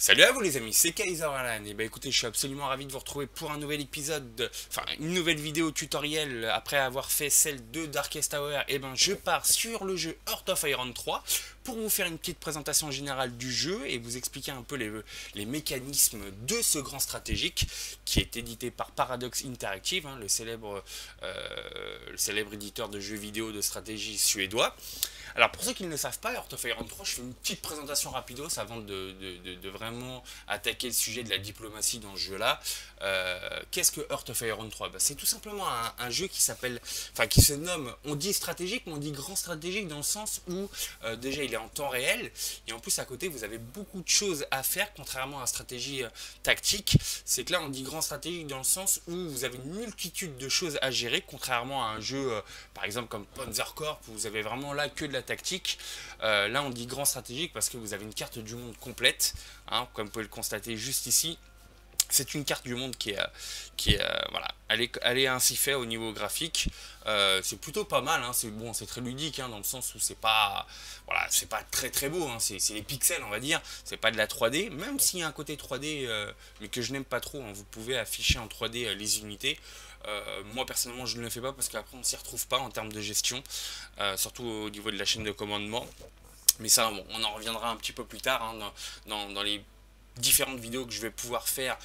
Salut à vous les amis, c'est Kaiser Alan. Et bah écoutez, je suis absolument ravi de vous retrouver pour un nouvel épisode, enfin une nouvelle vidéo tutoriel. Après avoir fait celle de Darkest Tower, et ben je pars sur le jeu Heart of Iron 3 pour vous faire une petite présentation générale du jeu et vous expliquer un peu les mécanismes de ce grand stratégique qui est édité par Paradox Interactive, hein, le célèbre éditeur de jeux vidéo de stratégie suédois. Alors pour ceux qui ne le savent pas, Heart of Iron 3, je fais une petite présentation rapidos avant de vraiment attaquer le sujet de la diplomatie dans ce jeu-là. Qu'est-ce que Heart of Iron 3? C'est tout simplement un jeu qui s'appelle, enfin qui se nomme, on dit stratégique, mais on dit grand stratégique dans le sens où déjà il est en temps réel et en plus à côté vous avez beaucoup de choses à faire contrairement à la stratégie tactique. C'est que là on dit grand stratégique dans le sens où vous avez une multitude de choses à gérer contrairement à un jeu par exemple comme Panzer Corp où vous avez vraiment là que de la tactique. Là on dit grand stratégique parce que vous avez une carte du monde complète, hein, comme vous pouvez le constater juste ici. C'est une carte du monde voilà, elle est ainsi faite au niveau graphique. C'est plutôt pas mal, hein. C'est bon, c'est très ludique, hein, dans le sens où c'est pas, voilà, c'est pas très très beau, hein. C'est les pixels, on va dire. C'est pas de la 3D, même s'il y a un côté 3D, mais que je n'aime pas trop, hein. Vous pouvez afficher en 3D les unités. Moi personnellement je ne le fais pas parce qu'après on s'y retrouve pas en termes de gestion, surtout au niveau de la chaîne de commandement. Mais ça, bon, on en reviendra un petit peu plus tard, hein, dans les différentes vidéos que je vais pouvoir faire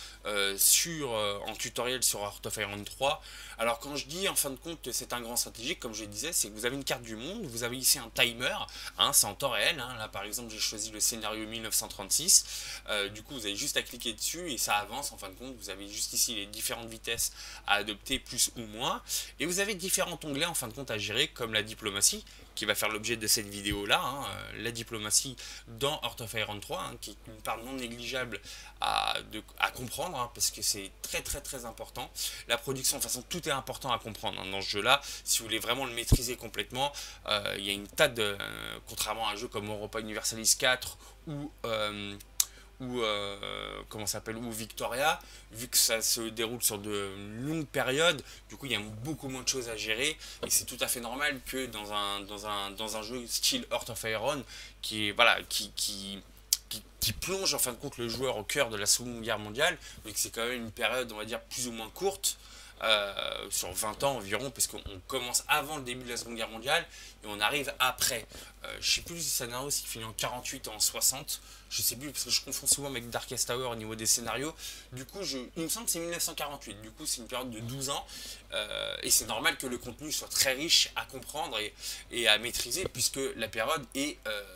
en tutoriel sur Heart of Iron 3. Alors quand je dis en fin de compte que c'est un grand stratégique, comme je disais, c'est que vous avez une carte du monde, vous avez ici un timer, hein, c'est en temps réel, hein. Là par exemple j'ai choisi le scénario 1936, du coup vous avez juste à cliquer dessus et ça avance en fin de compte. Vous avez juste ici les différentes vitesses à adopter, plus ou moins, et vous avez différents onglets en fin de compte à gérer, comme la diplomatie, qui va faire l'objet de cette vidéo là, hein, la diplomatie dans Heart of Iron 3, hein, qui est une part non négligeable à comprendre, hein, parce que c'est très très très important. La production, de toute façon tout est important à comprendre, hein, dans ce jeu là. Si vous voulez vraiment le maîtriser complètement, il y a une tas de, contrairement à un jeu comme Europa Universalis 4 comment s'appelle, ou Victoria, vu que ça se déroule sur de longues périodes, du coup il y a beaucoup moins de choses à gérer et c'est tout à fait normal que dans un jeu style Heart of Iron qui est, voilà, qui plonge en fin de compte le joueur au cœur de la Seconde Guerre mondiale, mais que c'est quand même une période, on va dire, plus ou moins courte, sur 20 ans environ, parce qu'on commence avant le début de la Seconde Guerre mondiale et on arrive après. Je sais plus si le scénario s'il finit en 48 ou en 60, je sais plus parce que je confonds souvent avec Darkest Tower au niveau des scénarios. Du coup, il me semble que c'est 1948, du coup c'est une période de 12 ans et c'est normal que le contenu soit très riche à comprendre et à maîtriser, puisque la période est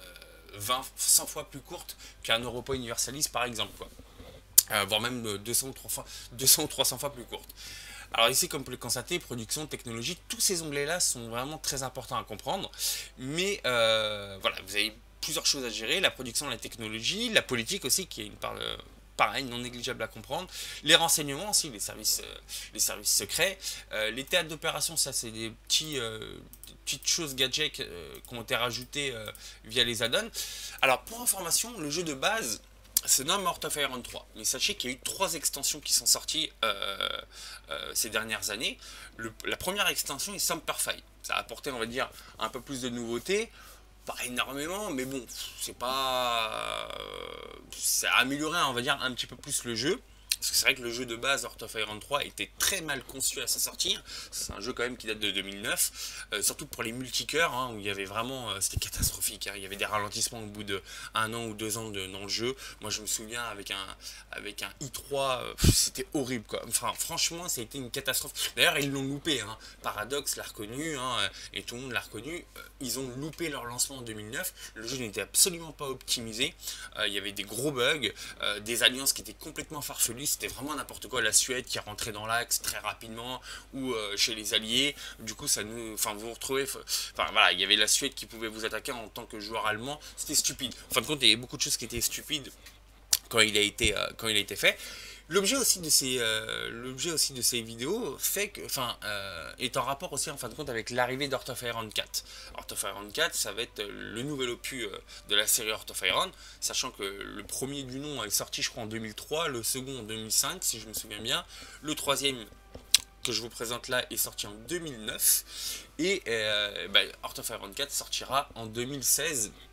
100 fois plus courte qu'un Europa Universalis par exemple, quoi. Voire même 200 ou 300 fois plus courte. Alors ici, comme vous pouvez le constater, production, technologie, tous ces onglets-là sont vraiment très importants à comprendre. Mais voilà, vous avez plusieurs choses à gérer, la production, la technologie, la politique aussi, qui est une part pareil, non négligeable à comprendre. Les renseignements aussi, les services secrets. Les théâtres d'opération, ça c'est des petites choses gadgets qui ont été rajoutées via les add-ons. Alors pour information, le jeu de base se nomme Heart of Iron 3. Mais sachez qu'il y a eu 3 extensions qui sont sorties ces dernières années. La première extension est Semperfi. Ça a apporté, on va dire, un peu plus de nouveautés. Pas énormément, mais bon, c'est pas. Ça a amélioré, on va dire, un petit peu plus le jeu. Parce que c'est vrai que le jeu de base, Heart of Iron 3, était très mal conçu à sa sortie. C'est un jeu quand même qui date de 2009. Surtout pour les multicœurs, hein, où il y avait vraiment... c'était catastrophique, hein. Il y avait des ralentissements au bout de 1 an ou 2 ans dans le jeu. Moi, je me souviens, avec un i3, c'était horrible, quoi. Enfin, franchement, ça a été une catastrophe. D'ailleurs, ils l'ont loupé, hein. Paradox l'a reconnu, hein, et tout le monde l'a reconnu. Ils ont loupé leur lancement en 2009. Le jeu n'était absolument pas optimisé. Il y avait des gros bugs, des alliances qui étaient complètement farfelues. C'était vraiment n'importe quoi. La Suède qui rentrait dans l'axe très rapidement, ou chez les alliés. Du coup, ça nous, enfin, vous vous retrouvez, enfin voilà, il y avait la Suède qui pouvait vous attaquer en tant que joueur allemand. C'était stupide. En fin de compte, il y avait beaucoup de choses qui étaient stupides quand il a été fait. L'objet aussi de ces vidéos fait que, enfin, est en rapport aussi en fin de compte avec l'arrivée d'Heart of Iron 4. Heart of Iron 4, ça va être le nouvel opus de la série Heart of Iron, sachant que le premier du nom est sorti, je crois, en 2003, le second en 2005, si je me souviens bien, le troisième que je vous présente là est sorti en 2009 et Heart of Iron 4 sortira en 2016.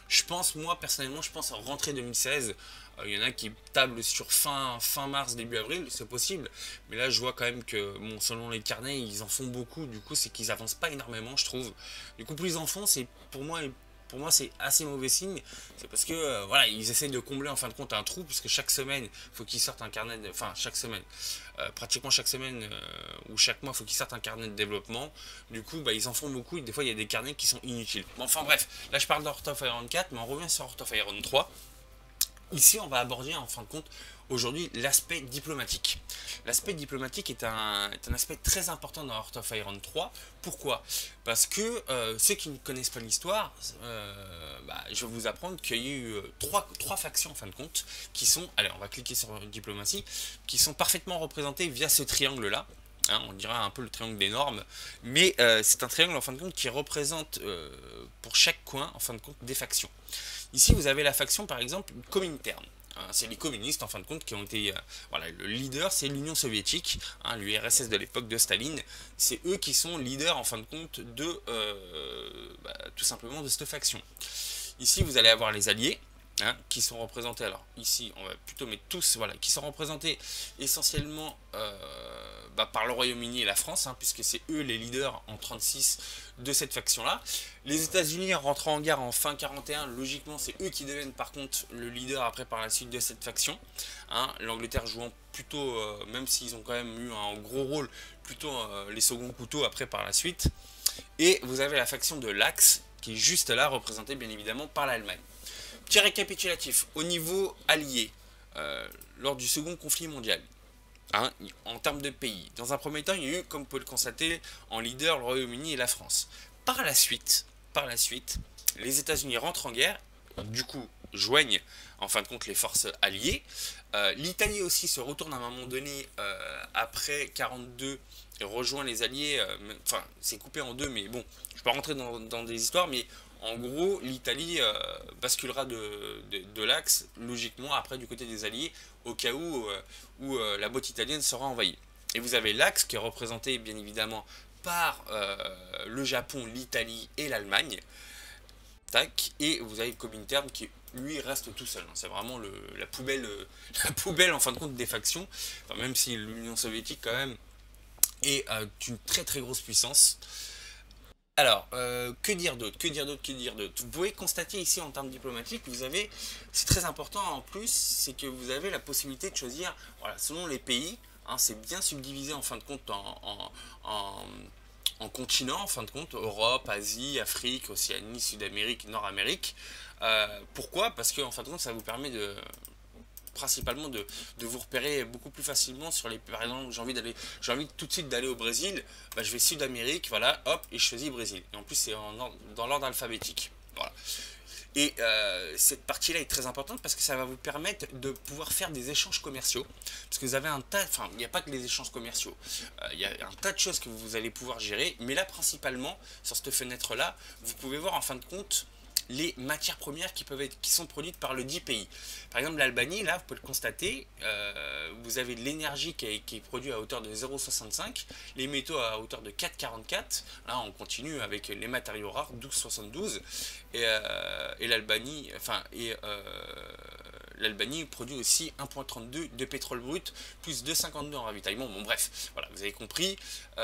Je pense, moi personnellement, je pense en rentrée 2016. Il y en a qui tablent sur fin mars, début avril, c'est possible. Mais là, je vois quand même que, bon, selon les carnets, ils en font beaucoup. Du coup, c'est qu'ils avancent pas énormément, je trouve. Du coup, plus ils en font, c'est pour moi, c'est assez mauvais signe. C'est parce que, voilà, ils essaient de combler en fin de compte un trou, puisque chaque semaine, il faut qu'ils sortent un carnet, enfin, chaque semaine, pratiquement chaque semaine ou chaque mois, il faut qu'ils sortent un carnet de développement. Du coup, bah, ils en font beaucoup. Des fois, il y a des carnets qui sont inutiles. Bon, enfin, bref, là, je parle de Heart of Iron 4, mais on revient sur Heart of Iron 3. Ici, on va aborder en fin de compte aujourd'hui l'aspect diplomatique. L'aspect diplomatique est un aspect très important dans Heart of Iron 3. Pourquoi? Parce que ceux qui ne connaissent pas l'histoire, je vais vous apprendre qu'il y a eu trois factions en fin de compte qui sont, allez, on va cliquer sur diplomatie, qui sont parfaitement représentées via ce triangle-là. Hein, on dirait un peu le triangle des normes, mais c'est un triangle en fin de compte qui représente pour chaque coin en fin de compte des factions. Ici, vous avez la faction, par exemple, Comintern. C'est les communistes, en fin de compte, qui ont été... voilà, le leader, c'est l'Union soviétique, hein, l'URSS de l'époque de Staline. C'est eux qui sont leaders, en fin de compte, de tout simplement de cette faction. Ici, vous allez avoir les alliés, hein, qui sont représentés, alors ici, on va plutôt mettre tous, voilà, qui sont représentés essentiellement par le Royaume-Uni et la France, hein, puisque c'est eux les leaders en 36 de cette faction-là. Les États-Unis rentrant en guerre en fin 41, logiquement, c'est eux qui deviennent par contre le leader après par la suite de cette faction. Hein, l'Angleterre jouant plutôt, même s'ils ont quand même eu un gros rôle, plutôt les seconds couteaux après par la suite. Et vous avez la faction de l'Axe, qui est juste là, représentée bien évidemment par l'Allemagne. Petit récapitulatif, au niveau allié, lors du second conflit mondial, hein, en termes de pays, dans un premier temps, il y a eu, comme vous pouvez le constater, en leader le Royaume-Uni et la France. Par la suite, les États-Unis rentrent en guerre, du coup joignent en fin de compte les forces alliées. L'Italie aussi se retourne à un moment donné après 42 et rejoint les alliés. Enfin, c'est coupé en deux, mais bon, je ne vais pas rentrer dans des histoires, mais en gros, l'Italie basculera de l'axe, logiquement, après du côté des Alliés, au cas où la botte italienne sera envahie. Et vous avez l'axe qui est représenté, bien évidemment, par le Japon, l'Italie et l'Allemagne. Tac, et vous avez le Comintern qui, lui, reste tout seul. C'est vraiment la poubelle, en fin de compte, des factions. Enfin, même si l'Union soviétique, quand même, est une très très grosse puissance. Alors, que dire d'autre? Vous pouvez constater ici en termes diplomatiques, c'est très important en plus, c'est que vous avez la possibilité de choisir, voilà, selon les pays, hein, c'est bien subdivisé en fin de compte en continents, en fin de compte, Europe, Asie, Afrique, Océanie, Sud-Amérique, Nord-Amérique. Pourquoi? Parce que en fin de compte, ça vous permet principalement de vous repérer beaucoup plus facilement sur les, par exemple, j'ai envie tout de suite d'aller au Brésil, je vais Sud-Amérique, voilà, hop, et je choisis Brésil. Et en plus, c'est dans l'ordre alphabétique. Voilà. Et cette partie-là est très importante parce que ça va vous permettre de pouvoir faire des échanges commerciaux. Parce que vous avez il n'y a pas que les échanges commerciaux. Il y a un tas de choses que vous allez pouvoir gérer. Mais là, principalement, sur cette fenêtre-là, vous pouvez voir en fin de compte les matières premières qui sont produites par le dit pays. Par exemple, l'Albanie, là, vous pouvez le constater, vous avez de l'énergie qui est produite à hauteur de 0,65, les métaux à hauteur de 4,44, là on continue avec les matériaux rares, 12,72, et l'Albanie, l'Albanie produit aussi 1,32 de pétrole brut, plus 2,52 en ravitaillement. Bon bref, voilà, vous avez compris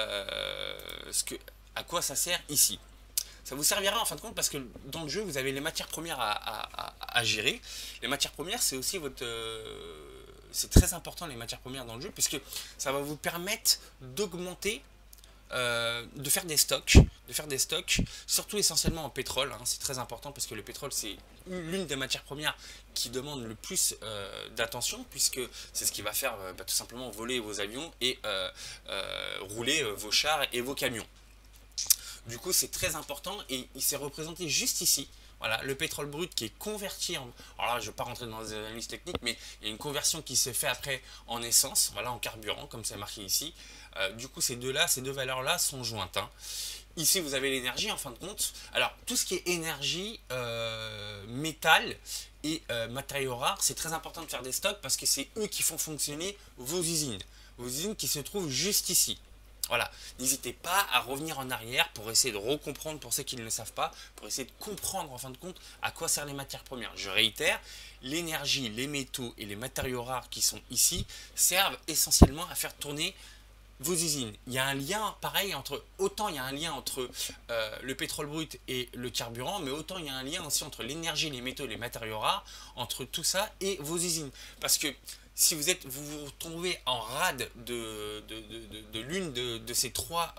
à quoi ça sert ici. Ça vous servira en fin de compte parce que dans le jeu, vous avez les matières premières à gérer. Les matières premières, c'est aussi c'est très important les matières premières dans le jeu puisque ça va vous permettre d'augmenter, de faire des stocks, surtout essentiellement en pétrole. Hein. C'est très important parce que le pétrole, c'est l'une des matières premières qui demande le plus d'attention puisque c'est ce qui va faire tout simplement voler vos avions et rouler vos chars et vos camions. Du coup, c'est très important et il s'est représenté juste ici. Voilà, le pétrole brut qui est converti en... Alors là, je ne vais pas rentrer dans les analyses techniques, mais il y a une conversion qui se fait après en essence, voilà, en carburant, comme c'est marqué ici. Du coup, ces deux valeurs-là sont jointes. Hein. Ici, vous avez l'énergie, en fin de compte. Alors, tout ce qui est énergie, métal et matériaux rares, c'est très important de faire des stocks parce que c'est eux qui font fonctionner vos usines. Vos usines qui se trouvent juste ici. Voilà, n'hésitez pas à revenir en arrière pour essayer de recomprendre pour ceux qui ne le savent pas, pour essayer de comprendre en fin de compte à quoi servent les matières premières. Je réitère, l'énergie, les métaux et les matériaux rares qui sont ici servent essentiellement à faire tourner vos usines. Il y a un lien pareil entre, autant il y a un lien entre le pétrole brut et le carburant, mais autant il y a un lien aussi entre l'énergie, les métaux et les matériaux rares, entre tout ça et vos usines. Parce que si vous vous retrouvez en rade de l'une de ces trois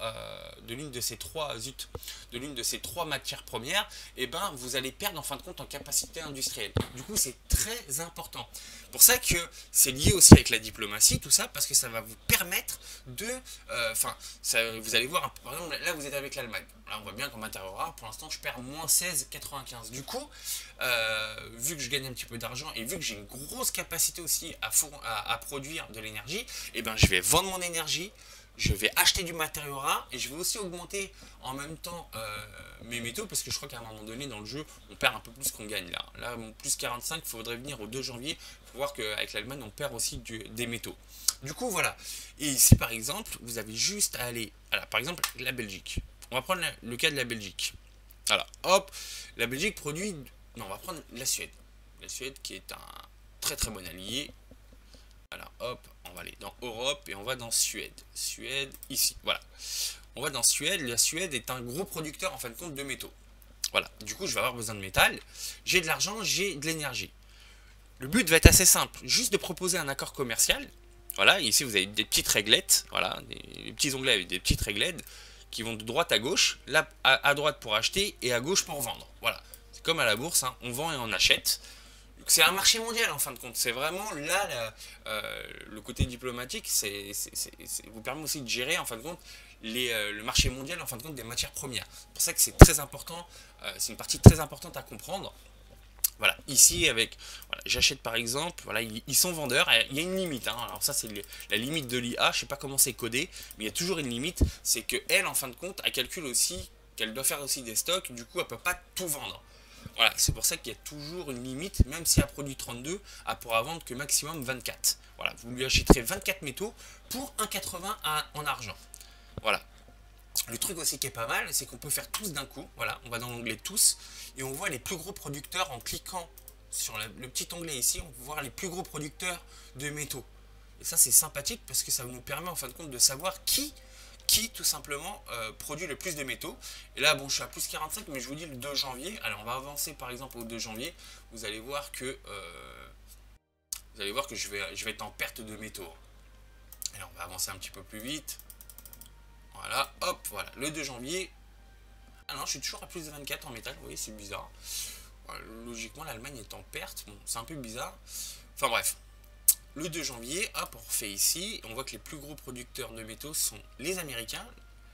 matières premières, et ben vous allez perdre en fin de compte en capacité industrielle. Du coup, c'est très important. Pour ça que c'est lié aussi avec la diplomatie, tout ça, parce que ça va vous permettre de, vous allez voir, par exemple, là vous êtes avec l'Allemagne. Là, on voit bien qu'en matériaux rares, pour l'instant, je perds moins 16,95. Du coup, vu que je gagne un petit peu d'argent et vu que j'ai une grosse capacité aussi à produire de l'énergie, et ben je vais vendre mon énergie, je vais acheter du matériau rare et je vais aussi augmenter en même temps mes métaux, parce que je crois qu'à un moment donné dans le jeu on perd un peu plus qu'on gagne là. Là, plus 45, il faudrait venir au 2 janvier pour voir qu'avec l'Allemagne on perd aussi des métaux. Du coup voilà, et ici par exemple vous avez juste à aller, alors, par exemple la Belgique. On va prendre le cas de la Belgique. Alors hop, la Belgique produit, non on va prendre la Suède. La Suède qui est un très très bon allié. Alors hop, on va aller dans Europe et on va dans Suède. Suède, ici, voilà. On va dans Suède. La Suède est un gros producteur en fin de compte de métaux. Voilà, du coup je vais avoir besoin de métal. J'ai de l'argent, j'ai de l'énergie. Le but va être assez simple, juste de proposer un accord commercial. Voilà, ici vous avez des petites réglettes, voilà, des petits onglets avec des petites réglettes qui vont de droite à gauche. Là, à droite pour acheter et à gauche pour vendre. Voilà, c'est comme à la bourse, hein, on vend et on achète. C'est un marché mondial en fin de compte. C'est vraiment là le côté diplomatique, vous permet aussi de gérer en fin de compte le marché mondial en fin de compte des matières premières. C'est pour ça que c'est très important, c'est une partie très importante à comprendre. Voilà, ici avec, voilà, j'achète par exemple, voilà, ils sont vendeurs, il y a une limite, hein. Alors ça c'est la limite de l'IA, je sais pas comment c'est codé, mais il y a toujours une limite, c'est que elle en fin de compte, elle calcule aussi qu'elle doit faire aussi des stocks, du coup elle peut pas tout vendre. Voilà, c'est pour ça qu'il y a toujours une limite, même si elle produit 32, elle pourra vendre que maximum 24. Voilà, vous lui achèterez 24 métaux pour 1,80 en argent. Voilà. Le truc aussi qui est pas mal, c'est qu'on peut faire tous d'un coup. Voilà, on va dans l'onglet tous et on voit les plus gros producteurs en cliquant sur le petit onglet ici, on peut voir les plus gros producteurs de métaux. Et ça c'est sympathique parce que ça nous permet en fin de compte de savoir qui tout simplement produit le plus de métaux. Et là bon je suis à plus 45, mais je vous dis le 2 janvier, alors on va avancer par exemple au 2 janvier, vous allez voir que je vais être en perte de métaux. Alors on va avancer un petit peu plus vite. Voilà, hop, voilà, le 2 janvier. Ah non, je suis toujours à plus de 24 en métal, vous voyez, c'est bizarre. Voilà, logiquement l'Allemagne est en perte, bon c'est un peu bizarre. Enfin bref. Le 2 janvier, hop, on refait ici, on voit que les plus gros producteurs de métaux sont les Américains,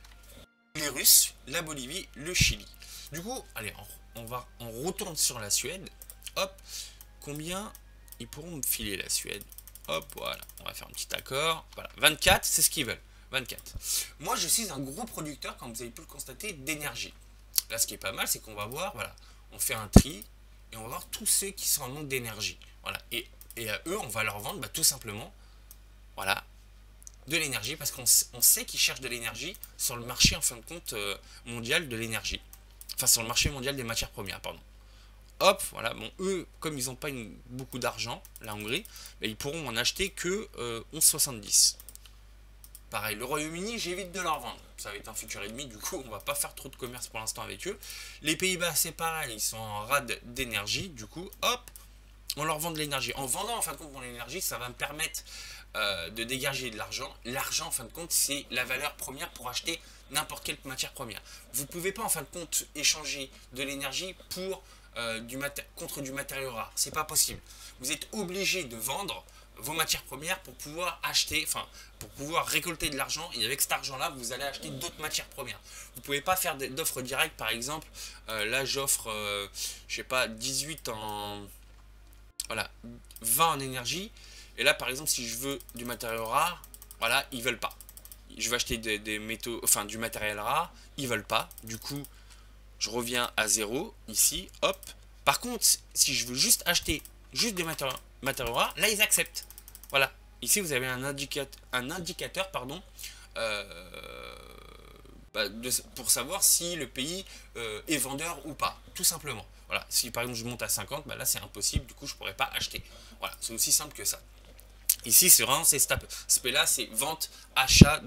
les Russes, la Bolivie, le Chili. Du coup, allez, on retourne sur la Suède. Hop, combien ils pourront me filer la Suède? Hop, voilà, on va faire un petit accord. Voilà, 24, c'est ce qu'ils veulent. 24. Moi, je suis un gros producteur, comme vous avez pu le constater, d'énergie. Là, ce qui est pas mal, c'est qu'on va voir, voilà, on fait un tri et on va voir tous ceux qui sont en manque d'énergie. Voilà, et à eux, on va leur vendre tout simplement, voilà, de l'énergie, parce qu'on sait qu'ils cherchent de l'énergie sur le marché, en fin de compte, mondial de l'énergie. Enfin, sur le marché mondial des matières premières, pardon. Hop, voilà, bon, eux, comme ils n'ont pas beaucoup d'argent, la Hongrie, ils pourront en acheter que 11,70. Pareil, le Royaume-Uni, j'évite de leur vendre. Ça va être un futur ennemi, du coup, on va pas faire trop de commerce pour l'instant avec eux. Les Pays-Bas, c'est pareil, ils sont en rade d'énergie, du coup, hop, on leur vend de l'énergie. En vendant, en fin de compte, mon énergie, ça va me permettre de dégager de l'argent. L'argent, en fin de compte, c'est la valeur première pour acheter n'importe quelle matière première. Vous ne pouvez pas, en fin de compte, échanger de l'énergie pour contre du matériau rare. C'est pas possible. Vous êtes obligé de vendre vos matières premières pour pouvoir acheter, enfin, pour pouvoir récolter de l'argent, et avec cet argent-là, vous allez acheter d'autres matières premières. Vous ne pouvez pas faire d'offres directes, par exemple, là j'offre, je sais pas, 18 en... Voilà, 20 en énergie, et là, par exemple, si je veux du matériau rare, voilà, ils veulent pas. Je veux acheter des métaux, enfin, du matériel rare, ils veulent pas, du coup, je reviens à 0, ici, hop. Par contre, si je veux juste acheter juste des matériaux rares, là, ils acceptent. Voilà, ici, vous avez un indicateur pardon, pour savoir si le pays est vendeur ou pas, tout simplement. Voilà, si par exemple je monte à 50, bah là c'est impossible, du coup je pourrais pas acheter. Voilà, c'est aussi simple que ça. Ici, c'est vraiment cet aspect-là, c'est vente, achat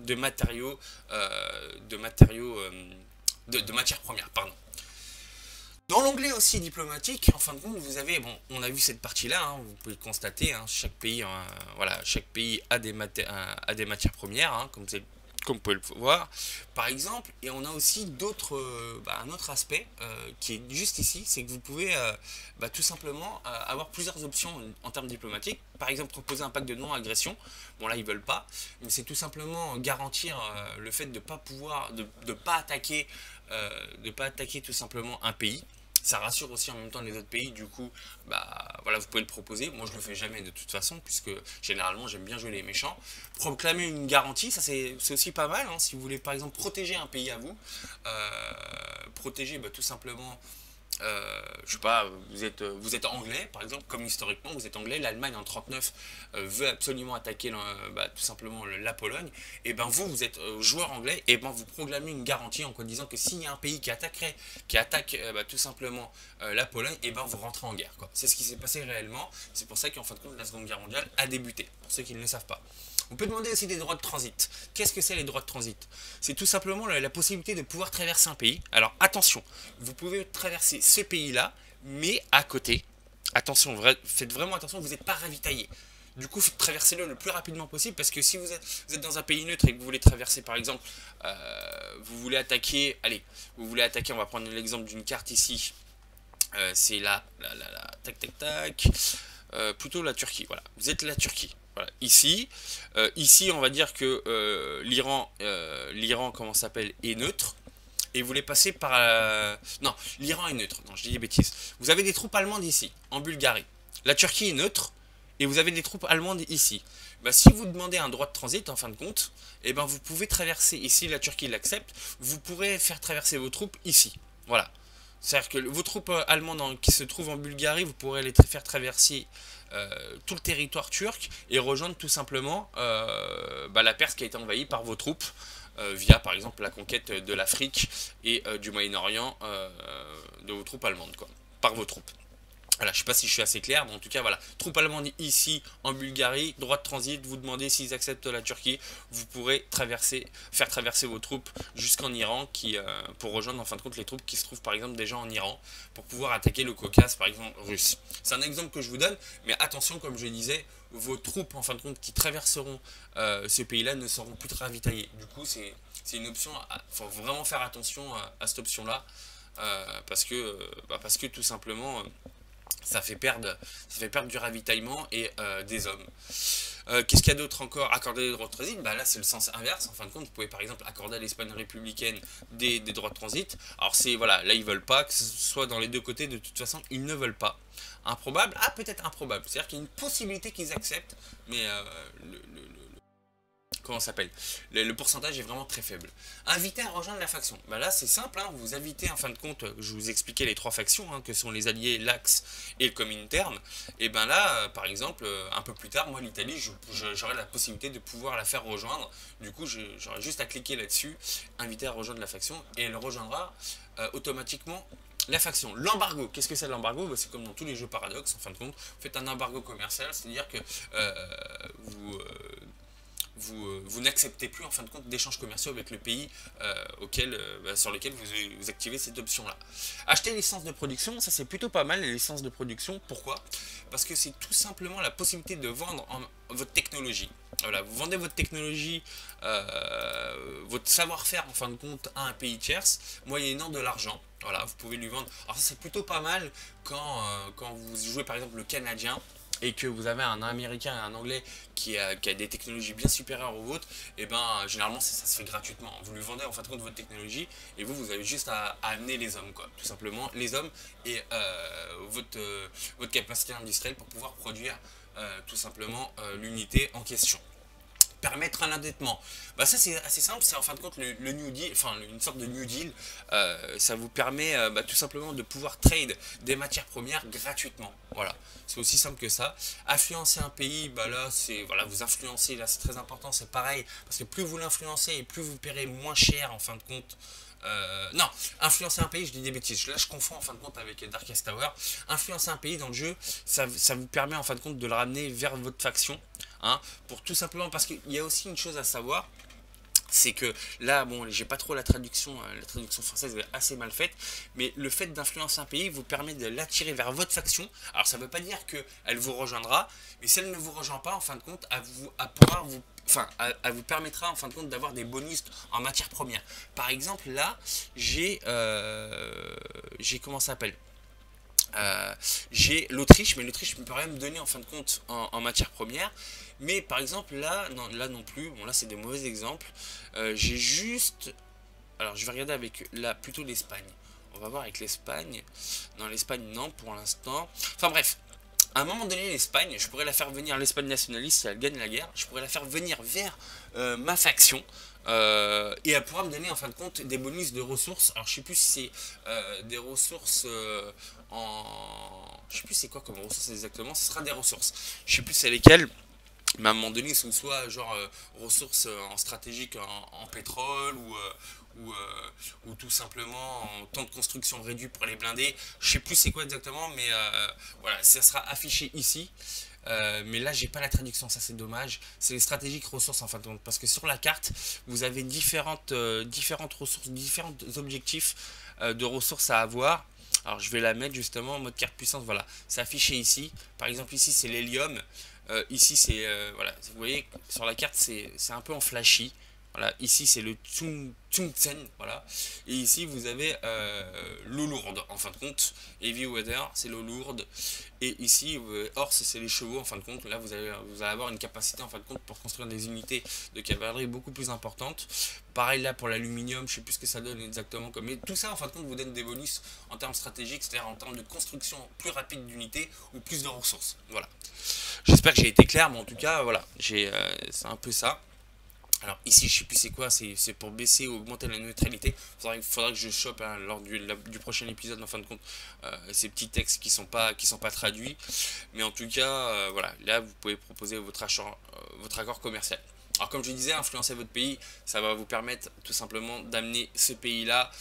de matériaux, de matières premières, pardon. Dans l'onglet aussi diplomatique, en fin de compte, vous avez, bon, on a vu cette partie-là, hein, vous pouvez le constater, hein, chaque pays, voilà, chaque pays a des matières premières, hein, comme vous pouvez le voir, par exemple, et on a aussi un autre aspect qui est juste ici, c'est que vous pouvez tout simplement avoir plusieurs options en termes diplomatiques. Par exemple, proposer un pacte de non-agression. Bon là, ils veulent pas, mais c'est tout simplement garantir le fait de pas pouvoir, de pas attaquer, tout simplement un pays. Ça rassure aussi en même temps les autres pays, du coup, voilà, vous pouvez le proposer. Moi, je le fais jamais de toute façon, puisque généralement, j'aime bien jouer les méchants. Proclamer une garantie, ça c'est aussi pas mal, hein, si vous voulez par exemple protéger un pays à vous, protéger tout simplement. Je sais pas, vous êtes anglais par exemple, comme historiquement vous êtes anglais, l'Allemagne en 39 veut absolument attaquer tout simplement la Pologne, et ben vous êtes joueur anglais, et ben vous proclamez une garantie en disant que s'il y a un pays qui attaque tout simplement la Pologne, et ben vous rentrez en guerre. C'est ce qui s'est passé réellement, c'est pour ça qu'en fin de compte la Seconde Guerre mondiale a débuté, pour ceux qui ne le savent pas. On peut demander aussi des droits de transit. Qu'est-ce que c'est les droits de transit? C'est tout simplement la possibilité de pouvoir traverser un pays. Alors attention, vous pouvez traverser ce pays-là, mais à côté, attention, faites vraiment attention, vous n'êtes pas ravitaillé. Du coup, traversez-le le plus rapidement possible, parce que si vous êtes dans un pays neutre et que vous voulez traverser, par exemple, vous voulez attaquer, on va prendre l'exemple d'une carte ici, c'est tac, tac, tac, plutôt la Turquie, voilà, vous êtes la Turquie. Voilà. Ici, on va dire que l'Iran, comment ça s'appelle, est neutre. Et vous voulez passer par... Non, l'Iran est neutre. Non, je dis des bêtises. Vous avez des troupes allemandes ici, en Bulgarie. La Turquie est neutre, et vous avez des troupes allemandes ici. Si vous demandez un droit de transit, en fin de compte, vous pouvez traverser ici, la Turquie l'accepte, vous pourrez faire traverser vos troupes ici. Voilà. C'est-à-dire que vos troupes allemandes qui se trouvent en Bulgarie, vous pourrez les faire traverser tout le territoire turc et rejoindre tout simplement la Perse qui a été envahie par vos troupes via par exemple la conquête de l'Afrique et du Moyen-Orient de vos troupes allemandes, par vos troupes. Voilà, je ne sais pas si je suis assez clair, mais en tout cas, voilà. Troupes allemandes ici, en Bulgarie, droit de transit, vous demandez s'ils acceptent la Turquie, vous pourrez faire traverser vos troupes jusqu'en Iran, pour rejoindre en fin de compte les troupes qui se trouvent par exemple déjà en Iran, pour pouvoir attaquer le Caucase, par exemple, russe. C'est un exemple que je vous donne, mais attention, comme je disais, vos troupes, en fin de compte, qui traverseront ce pays-là ne seront plus ravitaillées. Du coup, c'est une option, il faut vraiment faire attention à cette option-là, parce que tout simplement... ça fait perdre du ravitaillement et des hommes. Qu'est-ce qu'il y a d'autre encore? Accorder des droits de transit, là c'est le sens inverse. En fin de compte, vous pouvez par exemple accorder à l'Espagne républicaine des droits de transit. Alors voilà, là ils veulent pas, que ce soit dans les deux côtés, de toute façon ils ne veulent pas. Improbable? Ah, peut-être improbable. C'est-à-dire qu'il y a une possibilité qu'ils acceptent, mais comment ça s'appelle, le pourcentage est vraiment très faible. Inviter à rejoindre la faction. Là c'est simple, hein, vous invitez en fin de compte, je vous expliquais les trois factions, hein, que sont les alliés, l'Axe et le Comintern. Et là, par exemple, un peu plus tard, moi l'Italie, j'aurai la possibilité de pouvoir la faire rejoindre. Du coup, j'aurai juste à cliquer là-dessus, inviter à rejoindre la faction, et elle rejoindra automatiquement la faction. L'embargo, qu'est-ce que c'est l'embargo? C'est comme dans tous les jeux Paradox, en fin de compte, vous faites un embargo commercial, c'est-à-dire que vous n'acceptez plus en fin de compte d'échanges commerciaux avec le pays sur lequel vous activez cette option-là. Acheter les licences de production, ça c'est plutôt pas mal, les licences de production. Pourquoi? Parce que c'est tout simplement la possibilité de vendre votre technologie. Voilà, vous vendez votre technologie, votre savoir-faire en fin de compte à un pays tierce, moyennant de l'argent. Voilà, vous pouvez lui vendre. Alors ça c'est plutôt pas mal quand vous jouez par exemple le Canadien, et que vous avez un Américain et un Anglais qui a des technologies bien supérieures aux vôtres, et généralement ça se fait gratuitement. Vous lui vendez en fin de compte votre technologie, et vous avez juste à amener les hommes, tout simplement, les hommes et votre capacité industrielle pour pouvoir produire tout simplement l'unité en question. permettre un endettement. Bah ça c'est assez simple, c'est en fin de compte le New Deal, enfin une sorte de New Deal. Ça vous permet bah, tout simplement de pouvoir trade des matières premières gratuitement. Voilà, c'est aussi simple que ça. Influencer un pays, bah là c'est voilà, vous influencez, là c'est très important, c'est pareil, parce que plus vous l'influencez et plus vous paierez moins cher en fin de compte. Non, influencer un pays, je dis des bêtises. Là, je confonds en fin de compte avec Darkest Tower. Influencer un pays dans le jeu, ça vous permet en fin de compte de le ramener vers votre faction. Hein, pour tout simplement, parce qu'il y a aussi une chose à savoir, c'est que là, bon, j'ai pas trop la traduction française est assez mal faite, mais le fait d'influencer un pays vous permet de l'attirer vers votre faction. Alors ça veut pas dire qu'elle vous rejoindra, mais si elle ne vous rejoint pas, en fin de compte, elle vous permettra en fin de compte d'avoir des bonus en matière première. Par exemple, là, j'ai comment ça s'appelle, j'ai l'Autriche, mais l'Autriche ne peut rien me donner en fin de compte en matière première. Mais par exemple, là non plus, bon là c'est des mauvais exemples. J'ai juste... Alors je vais regarder avec là plutôt l'Espagne. On va voir avec l'Espagne. Non, l'Espagne non pour l'instant. Enfin bref, à un moment donné, l'Espagne, je pourrais la faire venir, l'Espagne nationaliste, si elle gagne la guerre, je pourrais la faire venir vers ma faction. Et elle pourra me donner en fin de compte des bonus de ressources. Alors je sais plus si c'est des ressources je sais plus c'est quoi comme ressources exactement. Ce sera des ressources. Je sais plus c'est lesquelles. Mais à un moment donné, ce soit genre ressources en stratégique en pétrole ou tout simplement en temps de construction réduit pour les blindés. Je sais plus c'est quoi exactement, mais voilà, ça sera affiché ici. Mais là j'ai pas la traduction, ça c'est dommage. C'est les stratégiques ressources en fin de compte, parce que sur la carte vous avez différentes ressources, différents objectifs de ressources à avoir. Alors je vais la mettre justement en mode carte puissance, voilà, c'est affiché ici. Par exemple ici c'est l'hélium, ici c'est, voilà, vous voyez sur la carte c'est un peu en flashy. Voilà, ici c'est le Tungsten, voilà. Et ici vous avez l'eau lourde en fin de compte. Heavy Weather c'est l'eau lourde. Et ici Horse c'est les chevaux en fin de compte. Là vous allez avoir une capacité en fin de compte pour construire des unités de cavalerie beaucoup plus importantes. Pareil là pour l'aluminium, je sais plus ce que ça donne exactement comme. Mais tout ça en fin de compte vous donne des bonus en termes stratégiques, c'est-à-dire en termes de construction plus rapide d'unités ou plus de ressources. Voilà. J'espère que j'ai été clair, mais en tout cas voilà, c'est un peu ça. Alors ici je sais plus c'est quoi, c'est pour baisser ou augmenter la neutralité. Faudra que je chope hein, lors du prochain épisode en fin de compte ces petits textes qui sont pas traduits. Mais en tout cas voilà, là vous pouvez proposer votre accord commercial. Alors comme je disais, influencer votre pays, ça va vous permettre tout simplement d'amener ce pays là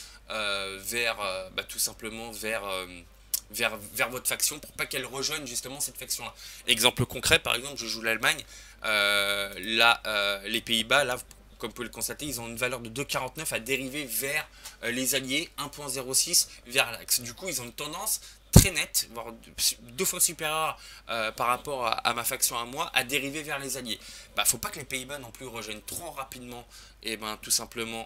tout simplement vers votre faction pour pas qu'elle rejoigne justement cette faction là. Exemple concret, par exemple je joue l'Allemagne, les Pays-Bas, là comme vous pouvez le constater, ils ont une valeur de 2,49 à dériver vers les alliés, 1,06 vers l'axe. Du coup ils ont une tendance très nette, voire 2 fois supérieure par rapport à ma faction à moi, à dériver vers les alliés. Bah faut pas que les Pays-Bas non plus rejoignent trop rapidement, et ben tout simplement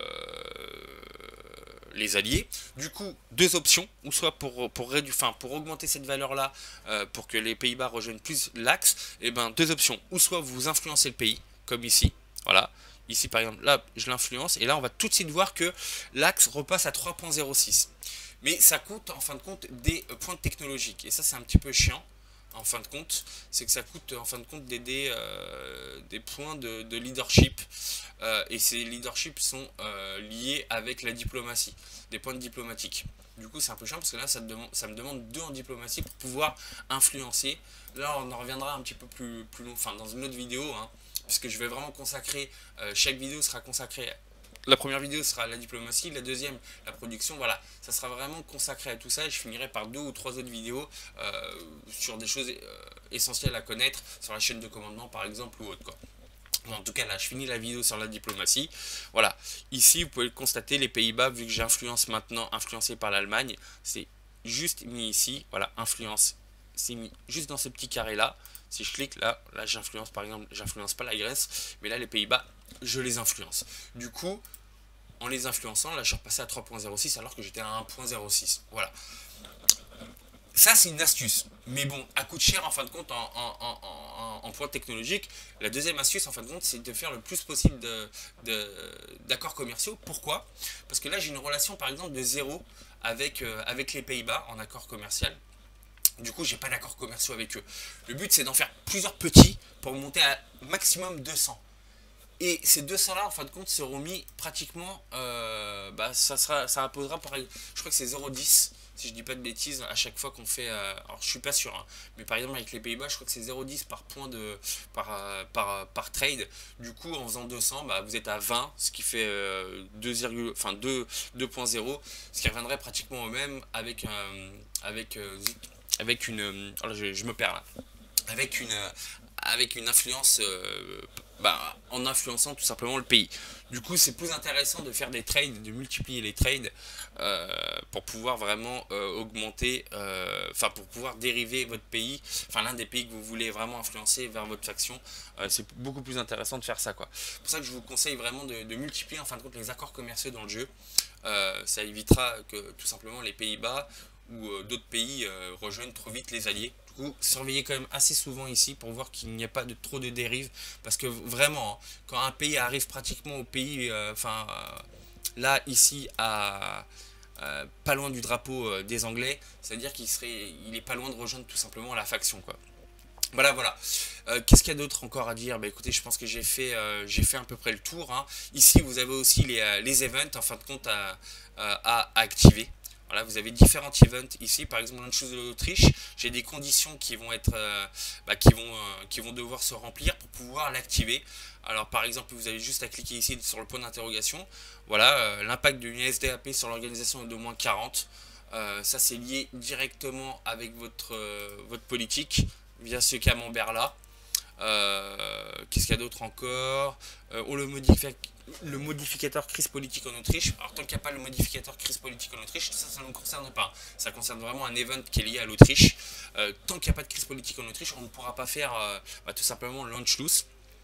les alliés. Du coup, deux options, ou soit pour augmenter cette valeur-là, pour que les Pays-Bas rejoignent plus l'axe, et ben deux options, ou soit vous influencez le pays, comme ici, voilà. Ici par exemple, là je l'influence, et là on va tout de suite voir que l'axe repasse à 3,06. Mais ça coûte en fin de compte des points technologiques, et ça c'est un petit peu chiant. En fin de compte, c'est que ça coûte en fin de compte des points de leadership, et ces leaderships sont liés avec la diplomatie, des points diplomatiques. Du coup c'est un peu chiant parce que là ça me demande 2 en diplomatie pour pouvoir influencer. Là on en reviendra un petit peu plus long, enfin dans une autre vidéo, hein, puisque je vais vraiment consacrer, chaque vidéo sera consacrée. La première vidéo sera la diplomatie, la deuxième la production, voilà, ça sera vraiment consacré à tout ça et je finirai par 2 ou 3 autres vidéos sur des choses essentielles à connaître, sur la chaîne de commandement par exemple ou autre quoi. Bon, en tout cas là je finis la vidéo sur la diplomatie. Voilà, ici vous pouvez le constater, les Pays-Bas, vu que j'influence maintenant, influencé par l'Allemagne, c'est juste mis ici, voilà, influence, c'est mis juste dans ce petit carré là. Si je clique là j'influence par exemple, j'influence pas la Grèce, mais là les Pays-Bas je les influence. Du coup, en les influençant, là je suis repassé à 3,06 alors que j'étais à 1,06. Voilà. Ça c'est une astuce, mais bon, à coût de cher en fin de compte en points technologiques. La deuxième astuce en fin de compte c'est de faire le plus possible d'accords commerciaux. Pourquoi? Parce que là j'ai une relation par exemple de 0 avec les Pays-Bas en accord commercial. Du coup j'ai pas d'accords commerciaux avec eux. Le but c'est d'en faire plusieurs petits pour monter à maximum 200. Et ces 200 là en fin de compte seront mis pratiquement, ça imposera pareil, je crois que c'est 0,10 si je dis pas de bêtises à chaque fois qu'on fait, alors je suis pas sûr, hein, mais par exemple avec les Pays-Bas je crois que c'est 0,10 par point par trade. Du coup en faisant 200 vous êtes à 20, ce qui fait 2,0, ce qui reviendrait pratiquement au même avec une, alors je me perds là, avec une, avec une influence, en influençant tout simplement le pays. Du coup, c'est plus intéressant de faire des trades, de multiplier les trades pour pouvoir vraiment augmenter, pour pouvoir dériver votre pays, enfin l'un des pays que vous voulez vraiment influencer vers votre faction. C'est beaucoup plus intéressant de faire ça, quoi. C'est pour ça que je vous conseille vraiment de multiplier en fin de compte les accords commerciaux dans le jeu. Ça évitera que tout simplement les Pays-Bas ou d'autres pays rejoignent trop vite les alliés. Du coup, surveillez quand même assez souvent ici pour voir qu'il n'y a pas trop de dérives. Parce que vraiment, hein, quand un pays arrive pratiquement au pays, là, ici, pas loin du drapeau des Anglais, c'est-à-dire il est pas loin de rejoindre tout simplement la faction, quoi. Voilà, voilà. Qu'est-ce qu'il y a d'autre encore à dire? Écoutez, je pense que j'ai fait à peu près le tour, hein. Ici, vous avez aussi les events, en fin de compte, à activer. Voilà, vous avez différents events ici, par exemple une chose de l'Autriche, j'ai des conditions qui vont être, qui vont devoir se remplir pour pouvoir l'activer. Alors par exemple, vous avez juste à cliquer ici sur le point d'interrogation. Voilà, l'impact d'une SDAP sur l'organisation est de moins 40. Ça c'est lié directement avec votre politique via ce camembert là. Qu'est-ce qu'il y a d'autre encore? On le modificateur crise politique en Autriche. Alors tant qu'il n'y a pas le modificateur crise politique en Autriche, ça ne nous concerne pas. Ça concerne vraiment un event qui est lié à l'Autriche. Tant qu'il n'y a pas de crise politique en Autriche, on ne pourra pas faire tout simplement l'Anschluss.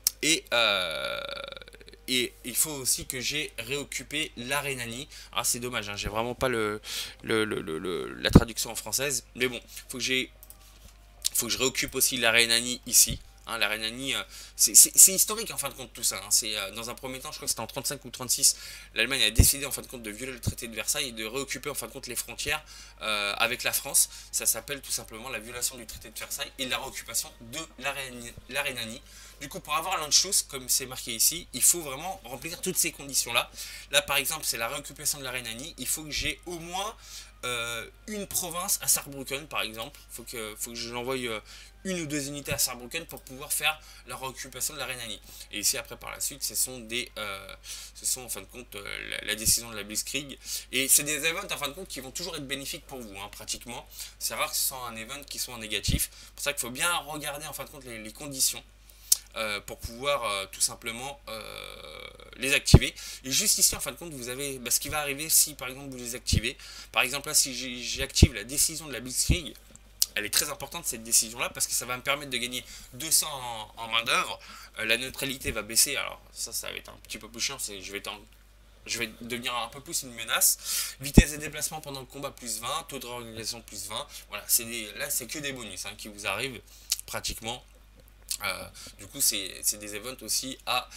Et il faut aussi que j'ai réoccupé la Rhénanie. Ah c'est dommage, hein, j'ai vraiment pas la traduction en française. Mais bon, faut que je réoccupe aussi la Rhénanie ici. Hein, la Rhénanie, c'est historique en fin de compte tout ça. Hein. Dans un premier temps, je crois que c'était en 35 ou 36, l'Allemagne a décidé en fin de compte de violer le traité de Versailles et de réoccuper en fin de compte les frontières avec la France. Ça s'appelle tout simplement la violation du traité de Versailles et la réoccupation de la Rhénanie. Du coup, pour avoir l'Anschluss, comme c'est marqué ici, il faut vraiment remplir toutes ces conditions-là. Là, par exemple, c'est la réoccupation de la Rhénanie. Il faut que j'ai au moins une province à Saarbrücken, par exemple. Faut que je l'envoie une ou deux unités à Saarbrücken pour pouvoir faire la réoccupation de la Rhénanie. Et ici, après, par la suite, ce sont en fin de compte la décision de la Blitzkrieg. Et c'est des events en fin de compte qui vont toujours être bénéfiques pour vous, hein, pratiquement. C'est rare que ce soit un event qui soit en négatif. C'est pour ça qu'il faut bien regarder en fin de compte les conditions. Pour pouvoir tout simplement les activer. Et juste ici en fin de compte vous avez ce qui va arriver si par exemple vous les activez. Par exemple là si j'active la décision de la Blitzkrieg, elle est très importante cette décision là parce que ça va me permettre de gagner 200 en main d'œuvre. La neutralité va baisser, alors ça va être un petit peu plus chiant, je vais devenir un peu plus une menace. Vitesse de déplacement pendant le combat plus 20, taux de réorganisation plus 20. Voilà, là c'est que des bonus qui vous arrivent pratiquement. Du coup c'est des events aussi à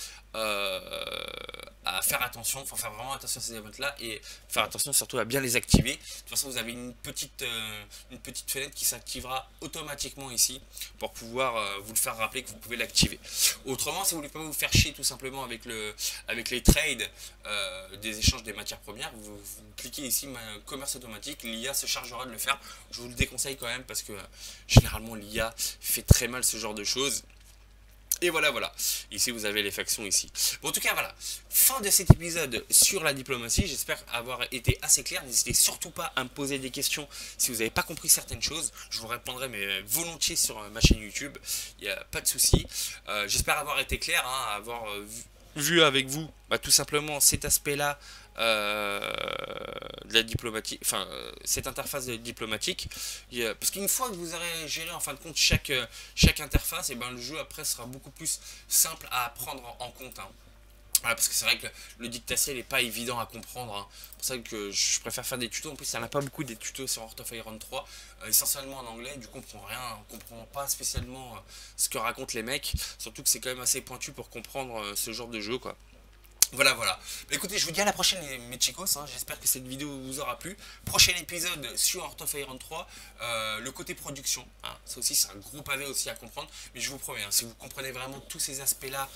faire attention, il faut faire vraiment attention à ces events là et faire attention surtout à bien les activer. De toute façon vous avez une petite fenêtre qui s'activera automatiquement ici pour pouvoir vous le faire rappeler que vous pouvez l'activer. Autrement si vous voulez pas vous faire chier tout simplement avec les trades des échanges des matières premières, vous cliquez ici commerce automatique, l'IA se chargera de le faire. Je vous le déconseille quand même parce que généralement l'IA fait très mal ce genre de choses. Et voilà, voilà. Ici, vous avez les factions ici. Bon, en tout cas, voilà. Fin de cet épisode sur la diplomatie. J'espère avoir été assez clair. N'hésitez surtout pas à me poser des questions si vous n'avez pas compris certaines choses. Je vous répondrai, mais volontiers sur ma chaîne YouTube. Il n'y a pas de souci. J'espère avoir été clair, hein, avoir vu avec vous tout simplement cet aspect-là de la diplomatie, cette interface diplomatique, parce qu'une fois que vous aurez géré en fin de compte chaque interface, et le jeu après sera beaucoup plus simple à prendre en compte. Hein. Voilà, parce que c'est vrai que le dictaciel n'est pas évident à comprendre, hein. C'est pour ça que je préfère faire des tutos. En plus, il n'y en a pas beaucoup des tutos sur Heart of Iron 3, essentiellement en anglais. Du coup, on comprend pas spécialement ce que racontent les mecs, surtout que c'est quand même assez pointu pour comprendre ce genre de jeu, quoi. Voilà, voilà. Bah, écoutez, je vous dis à la prochaine, mes chicos. Hein. J'espère que cette vidéo vous aura plu. Prochain épisode sur Heart of Iron 3, le côté production. Hein. Ça aussi, c'est un gros pavé aussi à comprendre. Mais je vous promets, hein, si vous comprenez vraiment tous ces aspects-là,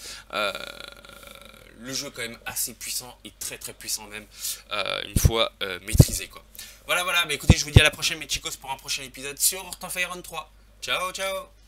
le jeu est quand même assez puissant et très très puissant même, une fois maîtrisé, quoi. Voilà, voilà. Bah, écoutez, je vous dis à la prochaine, mes chicos, pour un prochain épisode sur Heart of Iron 3. Ciao, ciao.